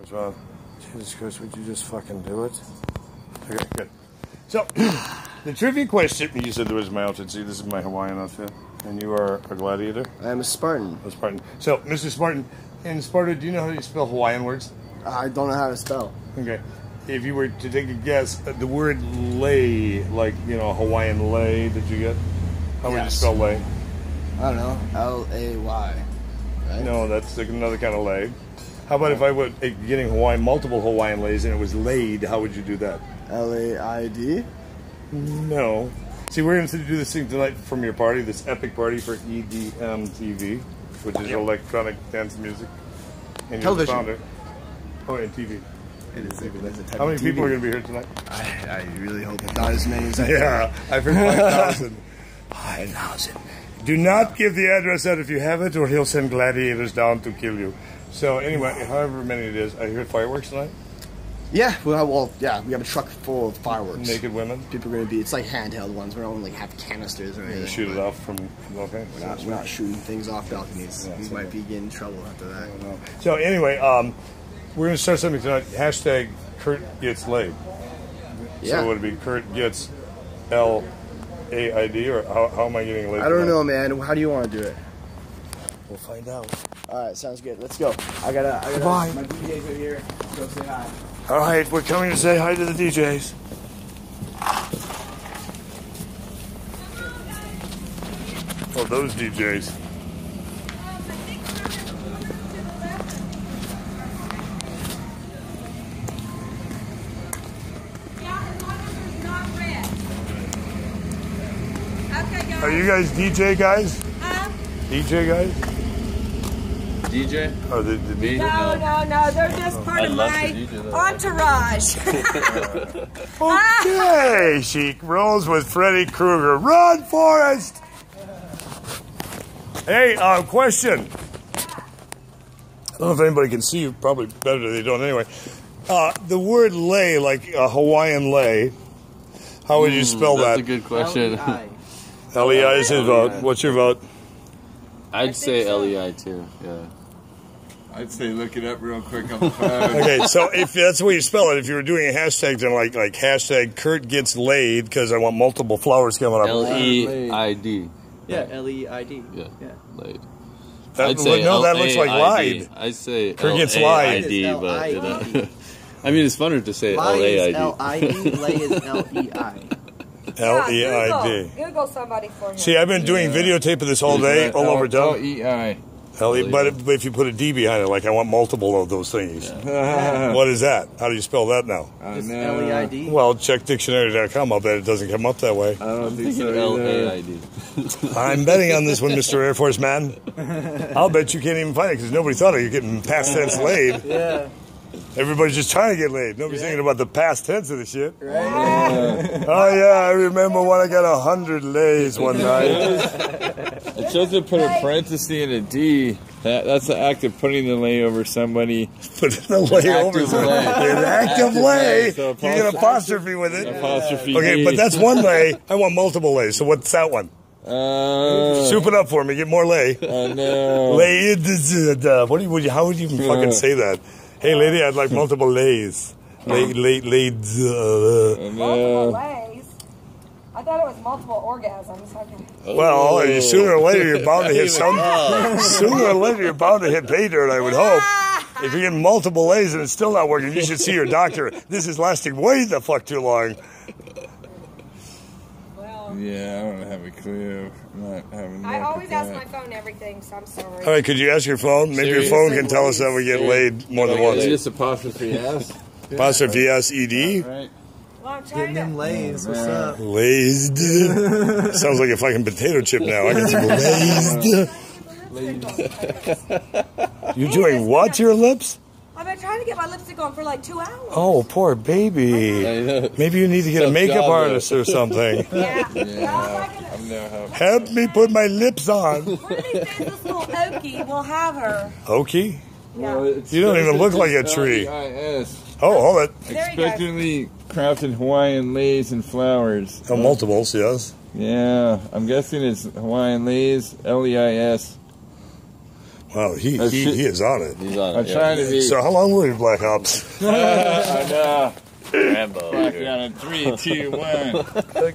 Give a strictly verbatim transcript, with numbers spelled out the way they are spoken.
as well. Jesus Christ, would you just fucking do it? Okay, good. So, the trivia question, you said there was my outfit. See, this is my Hawaiian outfit. And you are a gladiator? I am a Spartan. A Spartan. So, Mister Spartan, in Sparta, do you know how you spell Hawaiian words? I don't know how to spell. Okay. If you were to take a guess, the word lei, like, you know, Hawaiian lei, did you get? How would you Yes. spell lei? I don't know. L A Y. Right? No, that's like another kind of lei. How about if I were uh, getting Hawaiian, multiple Hawaiian leis, and it was laid, how would you do that? L A I D? No. See, we're going to do this thing tonight from your party, this epic party for E D M T V, which is Yep. electronic dance music. And you're Television. the founder. Oh, and T V. It is. It is a type How many of T V. people are going to be here tonight? I, I really hope it's not as many as I Yeah, I've heard five thousand. five thousand. Do not give the address out if you have it, or he'll send gladiators down to kill you. So anyway, however many it is, I heard fireworks tonight. Yeah, well, well, yeah, we have a truck full of fireworks. Naked women. People are going to be, it's like handheld ones. We don't like have canisters or anything. You shoot it off from, okay. We're not, we're not shooting things off balconies. Yeah, we so might be getting in trouble after that. So anyway, um, we're going to start something tonight. Hashtag Kurt Gets Laid. Yeah. So would it be Kurt Gets L A I D, or how, how am I getting laid? I don't tonight? know, man. How do you want to do it? We'll find out. All right, sounds good. Let's go. I gotta. I gotta. Bye. My D Js are here. Let's go say hi. All right, we're coming to say hi to the D Js. Oh, those D Js. Are you guys D J guys? Huh? D J guys? D J? Oh, the, the D J? No, no, no. They're just part I'd of love to my D J that. entourage. Okay, she rolls with Freddy Krueger. Run, Forrest! Hey, uh, question. I don't know if anybody can see you. Probably better they don't anyway. Uh, the word lei, like a Hawaiian lei, how would you Mm, spell that's that? a good question. L E I is his vote. What's your vote? I'd say L E I too. Yeah. I'd say look it up real quick on the phone. Okay, so if that's the way you spell it, if you were doing a hashtag, then like like hashtag Kurt gets laid because I want multiple flowers coming up. L E I D. Yeah, L E I D. Yeah. Yeah. Laid. That, I'd say no, that looks like L A I D. lied. I'd say Kurt gets L A I D, lied. but you L I D. know. I mean, it's funner to say L Lie A I is D. L I D, lay is L E I. L E I D. Google, Google somebody for me. See, I've been doing videotape of this all day, all over L town. E I. L E, but if- but if you put a D behind it, like I want multiple of those things. What is that? How do you spell that now? I It's know. L E I D. Well, check dictionary dot com. I'll bet it doesn't come up that way. I don't I'm think so thinking L A I either. D. I'm betting on this one, Mister Air Force Man. I'll bet you can't even find it because nobody thought of you getting past tense laid. Yeah. Everybody's just trying to get laid. Nobody's thinking about the past tense of the shit. Right. Oh yeah, I remember when I got a hundred lays one night. It shows to put a parenthesis and a D. That, that's the act of putting the lay over somebody. Put the lay over Active something. lay. An active Active lay. lay. So You get an apostrophe with it. Apostrophe Okay, D. but that's one lay. I want multiple lays. So what's that one? Uh, Soup it up for me. Get more lay. oh no. Lay it. uh, What do you? Would you? How would you even fucking say that? Hey, lady, I'd like multiple lays. Lay, lay, laid. Uh, Oh, Multiple no. ways. I thought it was multiple orgasms. Okay. well, you sooner or later you're bound to hit some. Sooner or later you're bound to hit pay dirt. I would hope. If you're getting multiple lays and it's still not working, you should see your doctor. This is lasting way the fuck too long. Well, Yeah, I don't have a clue. I'm not having I luck always with ask that. my phone everything, so I'm sorry. All right, could you ask your phone? Maybe your Serious? phone can tell us that we get laid more than Is once. it just apostrophe S? Apostrophe S E D. Right. Well, I'm Getting trying them to. lays. What's up? Lazed. Sounds like a fucking potato chip now. I can see lazed. You doing what to your lips? I've been trying to get my lipstick on for like two hours. Oh, poor baby. I know. Maybe you need to get a Tough makeup job, artist or something. Yeah. Yeah. I'm no help. Help me put my lips on. One of these days, this little Okie will have her. Okie? Yeah. You don't even look like a tree. L E I S. Oh, hold it. There you go. Expectantly crafted Hawaiian lays and flowers. Oh, multiples, yes. Yeah, I'm guessing it's Hawaiian lays, L E I S. Oh, he, That's he, shit. he is on it. He's on I'm it. trying to be. So how long were you Black Ops? I know. Rambo. Back down in three, two, one.